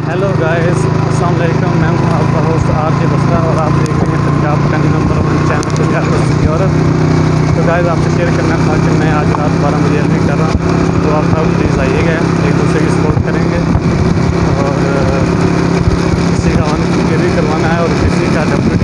Hello guys, अस्सलाम वालेकुम। मैं हूं आपका होस्ट आरजे बसरा और आप देख रहे हैं पंजाब का number 1 channel Punjab versus Europe. तो गाइस आपसे शेयर करना था कि मैं आज रात 12 बजे एंट्री कर रहा हूं, तो आप सब प्लीज़ आइएगा, एक दूसरे की सपोर्ट करेंगे और किसी का वन के भी करवाना है और किसी का